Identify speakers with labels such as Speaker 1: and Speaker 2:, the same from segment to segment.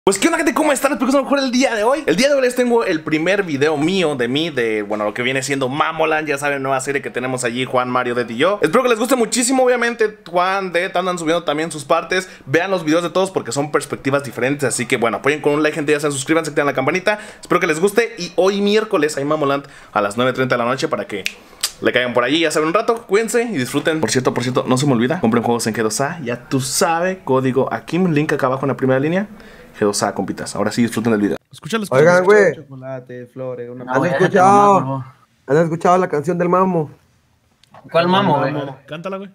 Speaker 1: Pues qué onda, gente, ¿cómo están? Espero que sea mejor el día de hoy. El día de hoy les tengo el primer video mío de bueno, lo que viene siendo Mamoland. Ya saben, nueva serie que tenemos allí, Juan, Mario, Dead y yo. Espero que les guste muchísimo, obviamente. Juan, Dead andan subiendo también sus partes. Vean los videos de todos porque son perspectivas diferentes. Así que bueno, apoyen con un like, gente, ya saben, suscríbanse, activen la campanita. Espero que les guste. Y hoy miércoles hay Mamoland a las 9:30 de la noche para que le caigan por allí, ya saben, un rato, cuídense y disfruten. Por cierto, no se me olvida, compren juegos en G2A. Ya tú sabes, código aquí, link acá abajo en la primera línea. G2A, compitas. Ahora sí, disfruten del video.
Speaker 2: Escúchalo.
Speaker 3: Oigan, güey.
Speaker 4: Chocolate, flores, una...
Speaker 3: ¿Han escuchado la canción del Mamo?
Speaker 5: ¿Cuál Mamo, güey?
Speaker 2: Cántala, güey.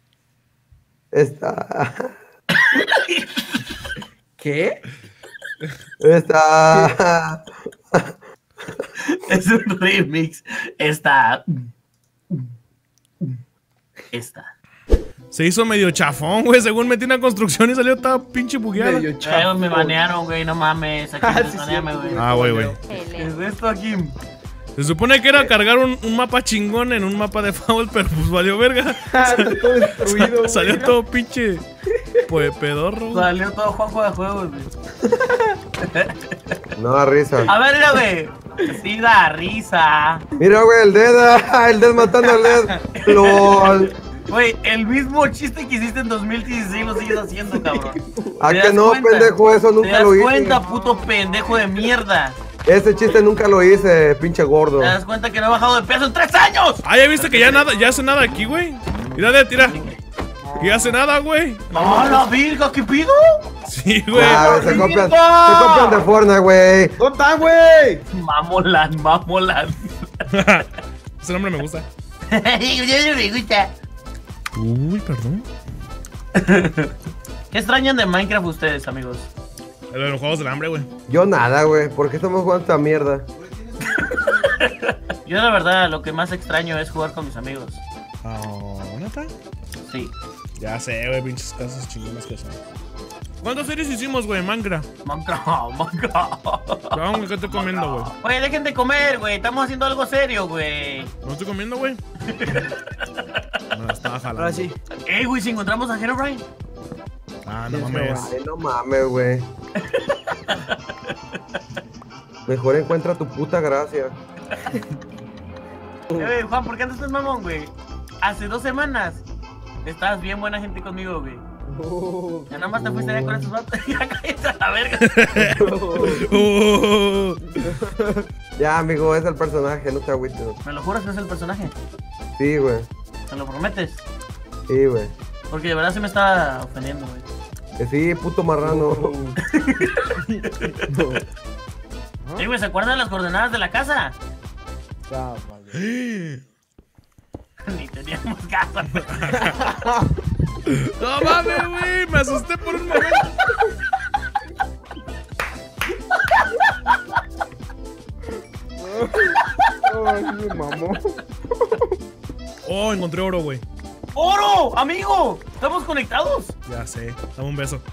Speaker 3: Esta.
Speaker 4: ¿Qué?
Speaker 3: Esta.
Speaker 5: Es un remix. Esta.
Speaker 2: Se hizo medio chafón, güey. Según metí una construcción y salió toda pinche bugueada.
Speaker 5: Me banearon, güey. No mames. Aquí baneame, güey.
Speaker 2: Ah, güey.
Speaker 5: ¿Qué es esto aquí?
Speaker 2: Se supone que era cargar un mapa chingón en un mapa de Foul, pero pues valió verga.
Speaker 4: Todo destruido,
Speaker 2: Salió todo pinche pues pedorro.
Speaker 5: Salió todo Juanjo de juegos, güey.
Speaker 3: No da risa.
Speaker 5: A ver, mira, güey. Sí da risa.
Speaker 3: Mira, güey, el Dead matando al Dead. LOL.
Speaker 5: Güey, el mismo chiste que hiciste en 2016 lo sigues haciendo, cabrón.
Speaker 3: ¿A que no, pendejo? Eso nunca lo hice.
Speaker 5: ¿Te das cuenta, puto pendejo de mierda?
Speaker 3: Ese chiste nunca lo hice, pinche gordo.
Speaker 5: ¿Te das cuenta que no he bajado de peso en 3 años?
Speaker 2: Ah, ya viste que ya hace nada aquí, güey. Mira, Dead, tira. Y hace nada, güey.
Speaker 5: ¡No, la virga! ¿Qué pido?
Speaker 2: Sí, güey.
Speaker 3: Se copian de Fortnite, güey.
Speaker 4: ¿Dónde está, güey?
Speaker 5: Mamoland.
Speaker 2: Ese nombre me gusta.
Speaker 5: Yo no me gusta.
Speaker 2: Uy, perdón.
Speaker 5: ¿Qué extrañan de Minecraft ustedes, amigos?
Speaker 2: Los juegos del hambre, güey.
Speaker 3: Yo nada, güey. ¿Por qué estamos jugando esta mierda?
Speaker 5: Yo la verdad lo que más extraño es jugar con mis amigos.
Speaker 2: Oh, ¿neta?
Speaker 5: Sí.
Speaker 2: Ya sé, güey, pinches casas chingonas que son. ¿Cuántas series hicimos, güey? Minecraft.
Speaker 5: Minecraft.
Speaker 2: ¿Qué estoy comiendo, güey?
Speaker 5: Oye, dejen de comer, güey. Estamos haciendo algo serio, güey.
Speaker 2: ¿No estoy comiendo, güey? No, estaba jalando.
Speaker 4: Ahora sí.
Speaker 5: Ey, güey, si encontramos a Herobrine.
Speaker 2: Ah, no mames.
Speaker 3: Ay, no mames, güey. Mejor encuentra tu puta gracia.
Speaker 5: Juan, ¿por qué andas tan mamón, güey? Hace 2 semanas estabas bien buena gente conmigo, güey. Ya nada más te fuiste allá con esos vatos. Ya cállate a la verga.
Speaker 3: Ya, amigo, es el personaje, no te agüites.
Speaker 5: ¿Me lo juras que es el personaje?
Speaker 3: Sí, güey.
Speaker 5: ¿Me lo prometes?
Speaker 3: Sí, güey.
Speaker 5: Porque de verdad se me estaba ofendiendo, güey.
Speaker 3: Que sí, puto marrano.
Speaker 5: Ey, güey, ¿se acuerdan de las coordenadas de la casa?
Speaker 4: Ya, vale.
Speaker 5: Ni teníamos casa.
Speaker 2: No mames, güey. Me asusté por un momento.
Speaker 4: Ay, mi mamó.
Speaker 2: Oh, encontré oro, güey.
Speaker 5: ¡Oro! ¡Amigo! ¿Estamos conectados?
Speaker 2: Ya sé. Dame un beso.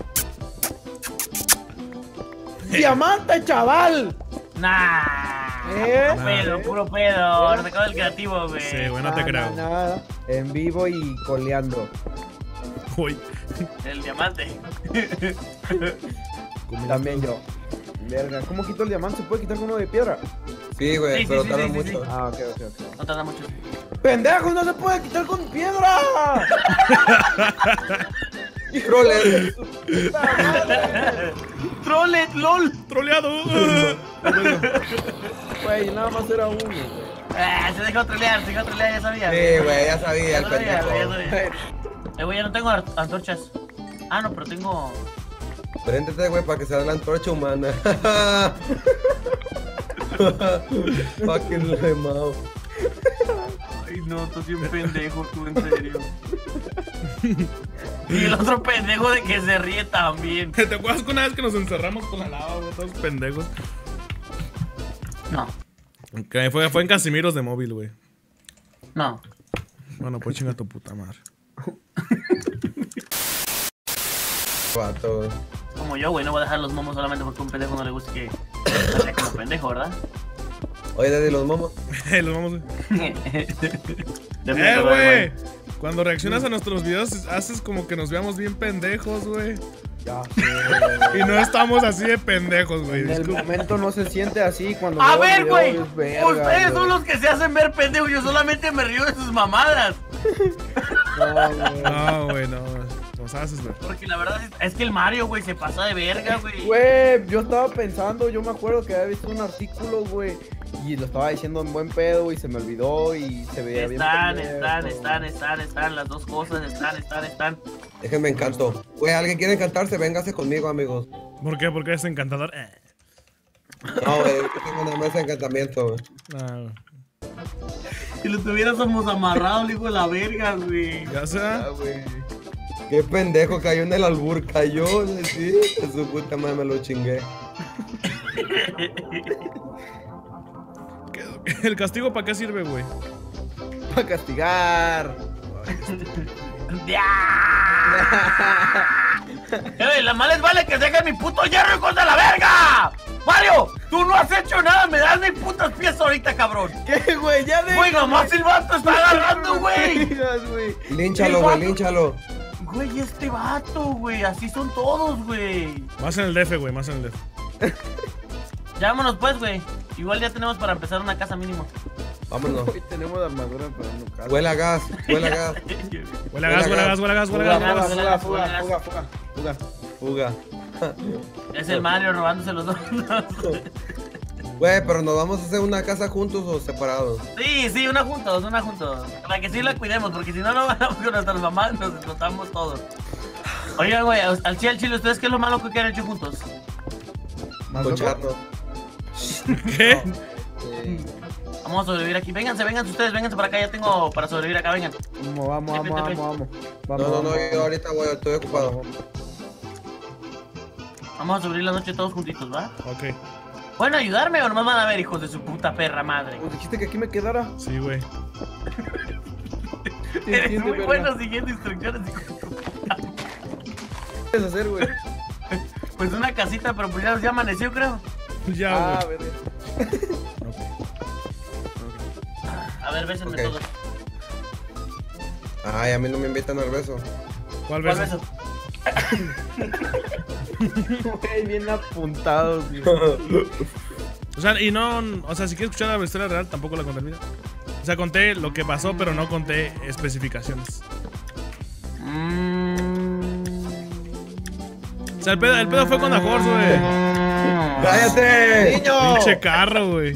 Speaker 4: ¡Diamante, chaval!
Speaker 5: Nah. Puro pedo. Nos acaba el creativo, güey.
Speaker 2: Sí, güey, no te creo.
Speaker 4: Nada. En vivo y coleando.
Speaker 2: Uy.
Speaker 5: El diamante.
Speaker 4: También yo. Verga, ¿cómo quito el diamante? ¿Se puede quitar con uno de piedra?
Speaker 3: Sí, güey,
Speaker 5: Sí,
Speaker 3: pero
Speaker 5: sí,
Speaker 3: tarda
Speaker 5: sí,
Speaker 3: mucho.
Speaker 4: Ah, ok.
Speaker 5: No tarda mucho.
Speaker 4: ¡Pendejo! ¡No se puede quitar con piedra!
Speaker 3: Troles.
Speaker 5: ¡Trolet, lol!
Speaker 2: Troleado.
Speaker 4: Güey, nada más era uno, güey.
Speaker 5: Se dejó trolear, ya sabía.
Speaker 3: Sí, güey, ya sabía el
Speaker 5: Ya sabía,
Speaker 3: pendejo.
Speaker 5: ya sabía. Güey, ya no tengo antorchas. Ah, no, pero tengo...
Speaker 3: Préndete, güey, para que se haga la antorcha humana. Fucking remao.
Speaker 5: Ay, no, tú sí un pendejo, tú, en serio. Y el otro pendejo de que se ríe también.
Speaker 2: ¿Te acuerdas que una vez que nos encerramos con la lava, güey? Todos pendejos.
Speaker 5: No,
Speaker 2: Que fue en Casimiros de móvil, güey.
Speaker 5: no.
Speaker 2: Bueno, pues chinga tu puta madre.
Speaker 3: Vato, güey.
Speaker 5: Como yo, güey, no voy a dejar los momos solamente porque a un pendejo no le guste que salga como pendejo, ¿verdad?
Speaker 3: Oye, Daddy, los momos.
Speaker 2: Los vamos, güey. Güey. Cuando reaccionas a nuestros videos, haces como que nos veamos bien pendejos, güey.
Speaker 3: Ya.
Speaker 2: Y no estamos así de pendejos, güey.
Speaker 4: En el
Speaker 2: Disculpa.
Speaker 4: momento no se siente así cuando
Speaker 5: A
Speaker 4: veo el
Speaker 5: ver,
Speaker 4: video,
Speaker 5: güey.
Speaker 4: es verga,
Speaker 5: Ustedes son
Speaker 4: güey.
Speaker 5: los que se hacen ver pendejos. Yo solamente me río de sus mamadas.
Speaker 4: No, güey.
Speaker 2: No, güey, no. Nos haces ver.
Speaker 5: Porque la verdad es que el Mario, güey, se pasa de verga, güey.
Speaker 4: Güey, yo estaba pensando, yo me acuerdo que había visto un artículo, güey, y lo estaba diciendo en buen pedo y se me olvidó y se veía bien
Speaker 5: Están, las dos cosas, están.
Speaker 3: Déjenme encanto. Güey, ¿alguien quiere encantarse? Véngase conmigo, amigos.
Speaker 2: ¿Por qué? Porque es encantador.
Speaker 3: No, güey, yo tengo una mesa de encantamiento, güey.
Speaker 2: No,
Speaker 5: Si lo tuviéramos amarrado, hijo de la verga, güey.
Speaker 2: ya sea.
Speaker 4: Ah, güey.
Speaker 3: Qué pendejo, cayó en el albur, cayó, sí, de su puta madre me lo chingué.
Speaker 2: ¿El castigo para qué sirve, güey?
Speaker 4: Para castigar.
Speaker 5: La males vale que dejen mi puto hierro, hijos de la verga. Mario, tú no has hecho nada, me das mis putos pies ahorita, cabrón.
Speaker 4: ¿Qué, güey? Ya de.
Speaker 5: Güey, nomás el vato está agarrando, güey.
Speaker 3: Línchalo, güey, línchalo.
Speaker 5: Güey, este vato, güey, así son todos, güey.
Speaker 2: Más en el DF, güey, más en el DF.
Speaker 5: Ya vámonos pues, güey. Igual ya tenemos para empezar una casa mínimo.
Speaker 3: Vámonos.
Speaker 4: Hoy tenemos armadura, pero no cabe.
Speaker 3: Huele a gas, huele a gas.
Speaker 2: Huele a gas, huele a gas, huele a gas, huele a gas.
Speaker 3: Fuga.
Speaker 5: Es el Mario robándose los dos.
Speaker 3: Güey, pero nos vamos a hacer una casa juntos o separados.
Speaker 5: Sí, una juntos. Para que sí la cuidemos, porque si no, no vamos con nuestras mamás, nos explotamos todos. Oigan, güey, al chile, ¿ustedes qué es lo malo que han hecho juntos?
Speaker 3: Cocharnos.
Speaker 2: ¿Qué?
Speaker 5: Vamos a sobrevivir aquí. Vénganse ustedes, vénganse para acá, ya tengo para sobrevivir acá, vengan.
Speaker 4: Vamos.
Speaker 3: No, yo ahorita voy, estoy ocupado.
Speaker 5: Vamos a sobrevivir la noche todos juntitos, ¿va?
Speaker 2: Ok.
Speaker 5: ¿Pueden ayudarme o nomás van a ver, hijos de su puta perra madre?
Speaker 4: Pues dijiste que aquí me quedara.
Speaker 2: Sí, güey.
Speaker 5: Eres muy bueno siguiendo instrucciones, hijo de tu puta.
Speaker 4: ¿Qué quieres hacer, güey?
Speaker 5: Pues una casita, pero pues ya amaneció, creo.
Speaker 2: Ya,
Speaker 4: Ah,
Speaker 2: güey.
Speaker 4: verga.
Speaker 5: A ver, bésenme
Speaker 3: Ok.
Speaker 5: todos.
Speaker 3: Ay, a mí no me invitan al beso.
Speaker 2: ¿Cuál
Speaker 5: ¿Cuál
Speaker 2: beso?
Speaker 5: beso?
Speaker 4: Güey, bien apuntados, güey.
Speaker 2: O sea, y no. O sea, si quieres escuchar la historia real, tampoco la conté. Mira. O sea, conté lo que pasó, pero no conté especificaciones. O sea, el pedo fue con la Horse, güey.
Speaker 3: ¡Cállate!
Speaker 4: ¡Niño!
Speaker 2: Pinche carro, güey.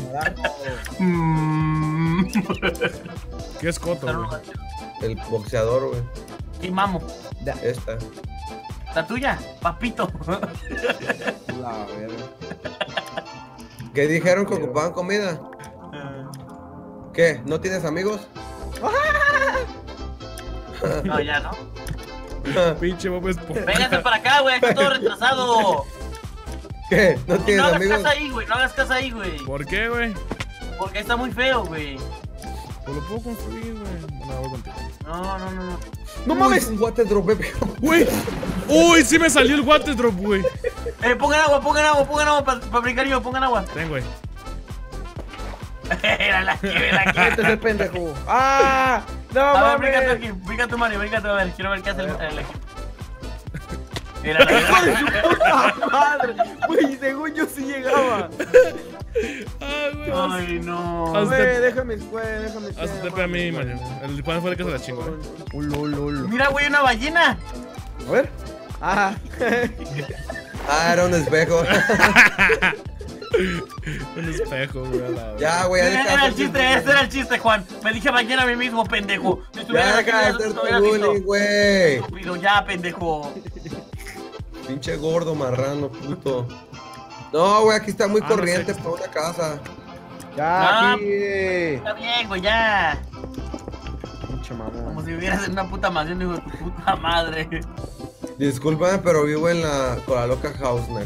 Speaker 2: Qué escoto, güey.
Speaker 3: El boxeador, güey.
Speaker 5: Y mamo.
Speaker 3: Esta.
Speaker 5: La tuya, papito.
Speaker 4: La verga.
Speaker 3: ¿Qué dijeron que ocupaban comida? ¿Qué? ¿No tienes amigos?
Speaker 5: No, ya no.
Speaker 2: Pinche Bob Esponja.
Speaker 5: Véngase para acá, güey, está todo retrasado.
Speaker 3: ¿Qué? ¿No tienes
Speaker 5: No hagas
Speaker 3: amigos?
Speaker 5: casa ahí, güey, no hagas casa ahí, güey.
Speaker 2: ¿Por qué, güey?
Speaker 5: Porque está muy feo, güey.
Speaker 2: Pues lo puedo construir, güey. Bueno, voy contigo.
Speaker 5: No.
Speaker 4: ¡No mames!
Speaker 3: Un guate drop,
Speaker 2: Güey. Uy, sí me salió el water drop, güey.
Speaker 5: Pongan agua para brincar yo, pongan agua.
Speaker 2: Ten, güey.
Speaker 5: Mírala aquí.
Speaker 4: Este es el pendejo. ¡Ah! ¡No
Speaker 5: A ver, brinca tú
Speaker 4: mames!
Speaker 5: aquí, brinca tú, Mario, brinca tú, a ver, quiero ver qué hace el equipo. Mírala.
Speaker 4: ¡Hijo de su puta madre! Güey, según yo sí llegaba.
Speaker 2: Ay, güey.
Speaker 5: Ay, no.
Speaker 2: Haz-
Speaker 4: Güey, déjame.
Speaker 2: Hazte TP a mí, Mario. El Juan fue el que se la chingó, güey.
Speaker 5: Mira, güey, una ballena.
Speaker 4: A ver. Ah.
Speaker 3: Ah, era un espejo.
Speaker 2: Un espejo, güey. A la vez.
Speaker 3: Ya, güey,
Speaker 5: Ese era el chiste, Juan. Me dije ballena a mí mismo, pendejo. Si estuvieras
Speaker 3: Ya,
Speaker 5: aquí,
Speaker 3: cállate,
Speaker 5: no hubieras visto.
Speaker 3: bullying, güey.
Speaker 5: Estúpido, ya, pendejo.
Speaker 3: Pinche gordo, marrano, puto. No, güey, aquí está muy
Speaker 2: no
Speaker 3: corriente
Speaker 2: sé.
Speaker 3: para una casa.
Speaker 4: Ya, aquí.
Speaker 5: Está bien, güey, ya.
Speaker 4: Pinche mamón.
Speaker 5: Como si vivieras en una puta mansión, hijo de tu puta madre.
Speaker 3: Discúlpame, pero vivo con la loca house, neco.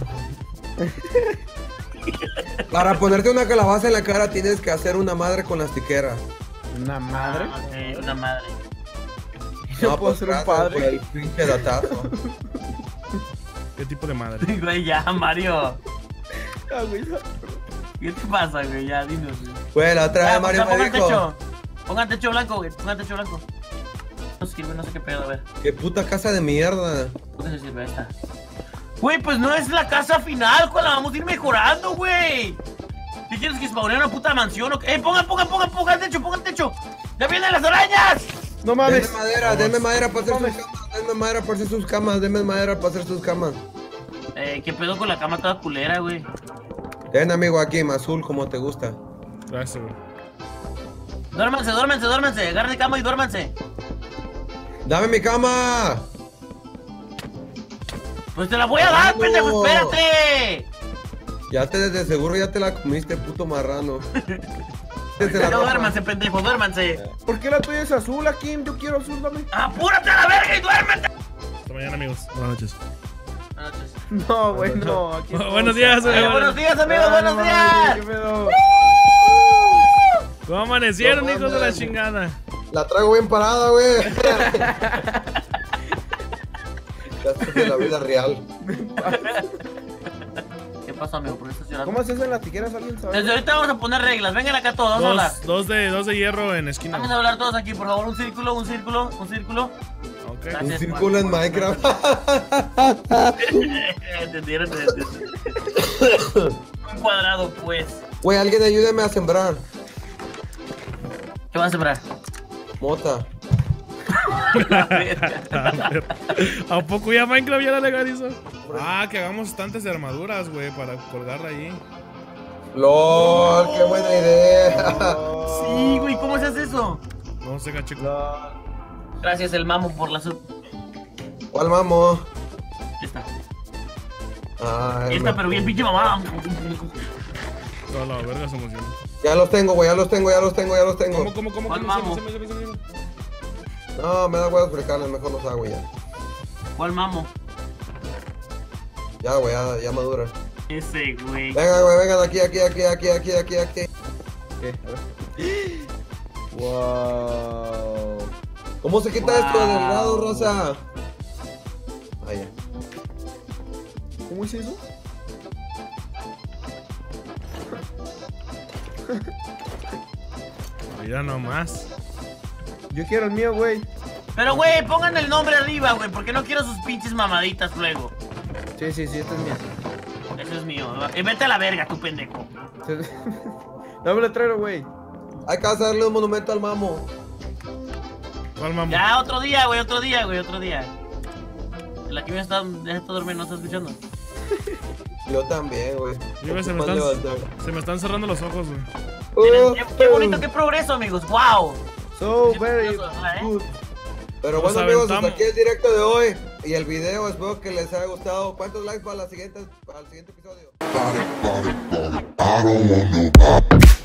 Speaker 3: Para ponerte una calabaza en la cara tienes que hacer una madre con las tijeras.
Speaker 4: ¿Una madre?
Speaker 5: Ah, ok, una madre.
Speaker 4: Yo puedo
Speaker 3: pues,
Speaker 4: ser un
Speaker 3: gracias
Speaker 4: padre.
Speaker 3: por el pinche datazo.
Speaker 2: ¿Qué tipo de madre?
Speaker 5: Güey, ya, Mario.
Speaker 4: Ah, güey, ya.
Speaker 5: ¿Qué te pasa, güey? Ya, dinos, güey.
Speaker 3: Güey, la otra vez Mario me
Speaker 5: pongan
Speaker 3: dijo.
Speaker 5: techo. Pongan techo blanco, güey. Pongan techo blanco. No sirve, no sé qué pedo, a ver.
Speaker 3: Qué puta casa de mierda.
Speaker 5: ¿Dónde se sirve esta? Güey, pues no es la casa final, ¿cuál la vamos a ir mejorando, güey? ¿Qué quieres que spawnee una puta mansión o qué? Pongan el techo, pongan el techo. ¡Ya vienen las arañas!
Speaker 4: No mames.
Speaker 3: Denme madera para hacer sus camas. Denme madera para hacer sus camas. Denme madera para hacer sus camas.
Speaker 5: ¿Qué pedo con la cama toda culera, güey?
Speaker 3: Ten, amigo, aquí, azul, como te gusta.
Speaker 2: Gracias, güey.
Speaker 5: Duérmanse. Agarren de cama y duérmanse.
Speaker 3: ¡Dame mi cama!
Speaker 5: Pues te la voy a dar,
Speaker 3: No.
Speaker 5: pendejo, espérate.
Speaker 3: Ya de seguro ya te la comiste, puto marrano.
Speaker 5: No, duérmanse, pendejo, duérmanse.
Speaker 4: ¿Por qué la tuya es azul, Akim? Yo quiero azul, dame.
Speaker 5: ¡Apúrate a la verga y duérmete!
Speaker 2: Hasta mañana, amigos. Buenas noches.
Speaker 5: Buenas noches.
Speaker 4: No, güey, no. Aquí
Speaker 2: Buenos días, güey.
Speaker 5: Buenos días, amigos, buenos días.
Speaker 4: ¿Qué pedo?
Speaker 2: ¿Cómo amanecieron,
Speaker 3: No,
Speaker 2: hijos de la
Speaker 3: mames.
Speaker 2: chingada?
Speaker 3: La traigo bien parada, güey. Gastos de la vida real.
Speaker 5: ¿Qué pasó, amigo? ¿Por qué estás llorando?
Speaker 4: ¿Cómo se hacen las tijeras? ¿Alguien sabe?
Speaker 5: Desde ahorita vamos a poner reglas. Vengan acá todos, vamos a hablar.
Speaker 2: Dos de hierro en esquina.
Speaker 5: Vamos a hablar todos aquí, por favor. Un círculo.
Speaker 2: Ok.
Speaker 3: Un
Speaker 5: Gracias,
Speaker 3: círculo en Minecraft.
Speaker 5: ¿Entendieron? Un cuadrado, pues.
Speaker 3: Güey, alguien ayúdame a sembrar.
Speaker 5: ¿Qué vas a sembrar?
Speaker 3: Mota.
Speaker 2: ¿A poco ya Minecraft ya la legalizó? Ah, que hagamos estantes de armaduras, güey, para colgar ahí.
Speaker 3: LOL, qué buena idea.
Speaker 5: Sí, güey, ¿cómo se hace eso?
Speaker 2: No sé, cachico.
Speaker 5: Gracias, el mamo, por la sub.
Speaker 3: ¿Cuál mamo?
Speaker 5: Esta.
Speaker 3: Ay,
Speaker 5: Esta, pero bien pinche mamá.
Speaker 2: Toda la verga se emocionó.
Speaker 3: ya los tengo, güey, ya los tengo.
Speaker 2: ¿Cómo?
Speaker 5: ¿Cuál mamo?
Speaker 3: No, me da huevos africanos, mejor los hago ya.
Speaker 5: ¿Cuál mamo?
Speaker 3: Ya, güey, ya madura.
Speaker 5: Ese, güey.
Speaker 3: Venga, güey, vengan aquí.
Speaker 4: ¿Qué? A ver. Wow.
Speaker 3: ¿Cómo se quita esto del lado, Rosa? Ah, ya.
Speaker 4: ¿Cómo hice eso?
Speaker 2: Mira nomás.
Speaker 4: Yo quiero el mío, güey.
Speaker 5: Pero, güey, pongan el nombre arriba, güey, porque no quiero sus pinches mamaditas luego.
Speaker 4: Sí, este es mío.
Speaker 5: Eso es mío. Vete a la verga, tu pendejo.
Speaker 4: Dame el letrero, güey.
Speaker 3: Hay que hacerle un monumento al mamo.
Speaker 2: ¿Cuál mamá?
Speaker 5: Ya, otro día, güey. La que me está dormir, ¿no está escuchando?
Speaker 3: Yo también, güey.
Speaker 2: Sí, güey, se me están cerrando los ojos, güey.
Speaker 5: Miren, qué bonito, qué progreso, amigos. ¡Wow!
Speaker 4: So
Speaker 5: Qué
Speaker 4: very
Speaker 5: curioso, ¿eh?
Speaker 4: good.
Speaker 3: Pero
Speaker 2: Nos
Speaker 3: bueno, amigos, hasta
Speaker 2: aventamos.
Speaker 3: aquí el directo de hoy. Y el video, espero que les haya gustado. ¿Cuántos likes para el siguiente episodio?
Speaker 6: I don't want no